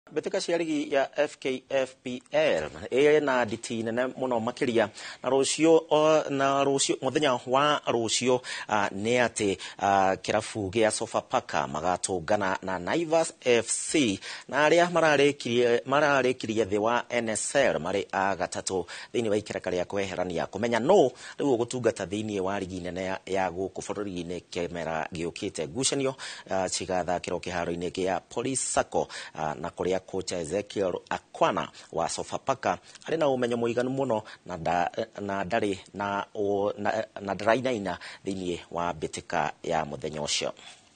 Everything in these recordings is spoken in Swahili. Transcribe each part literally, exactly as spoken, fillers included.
Betika cia ligi ya F K F P L e na nditi nene muno makiria na rucio na rucio muthenya wa rucio ne ati kirafu gia Sofapaka magatungana na Naivas F C na aria mararekirie mararekirie thi wa N S L mari a gatatu thini wa ikereka ria kweherania kumenya no riu gutungata thini wa ligi nene ya guku bururi-ini kemera giukite ngucanio cigathakirwo kiharo-ini gia Police Sacco na kuria kocha Ezekiel Akwana wa Sofapaka ari na umenyo muiganu muno na da, na ndari na o, na, na ndarainaina thini wa betika ya muthenya ucio.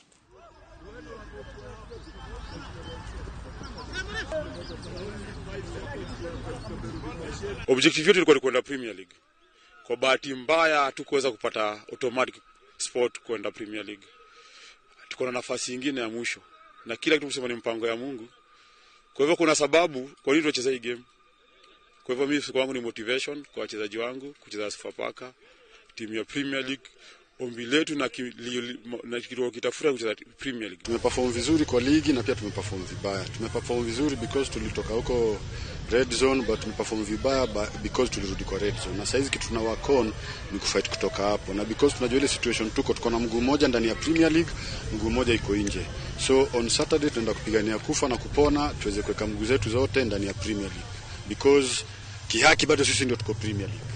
Objective yetu ilikuwa kwenda Premier League. Kwa bahati mbaya hatukuweza kupata automatic spot kwenda Premier League. Tuko na nafasi nyingine ya mwisho na kila kitu kusema ni mpango ya Mungu. Kwa hivyo kuna sababu kwa nini tunacheza hii game. Kwa hivyo mimi kwangu ni motivation kwa wachezaji wangu kucheza Sofapaka, timu ya Premier League, ombi letu na na kitu kitafuta kucheza Premier League. Tumeperform vizuri kwa ligi na pia tumeperform vibaya. Tumeperform vizuri because tulitoka huko red zone, but tumeperform vibaya because tulirudi kwa red zone. Na saizi kitu tuna work on ni kufight kutoka hapo. Na because tunajua ile situation tuko tuko na mguu mmoja ndani ya Premier League, mguu mmoja iko nje. So on Saturday tunaenda kupigania kufa na kupona tuweze kuweka mguu zetu zote ndani ya Premier League. Because kihaki bado sisi ndio tuko Premier League.